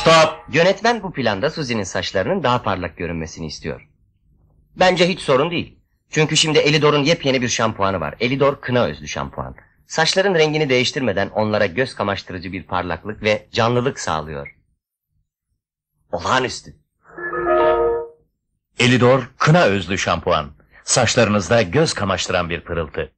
Stop! Yönetmen bu planda Suzy'nin saçlarının daha parlak görünmesini istiyor. Bence hiç sorun değil. Çünkü şimdi Elidor'un yepyeni bir şampuanı var. Elidor kına özlü şampuan. Saçların rengini değiştirmeden onlara göz kamaştırıcı bir parlaklık ve canlılık sağlıyor. Olağanüstü. Elidor kına özlü şampuan. Saçlarınızda göz kamaştıran bir pırıltı.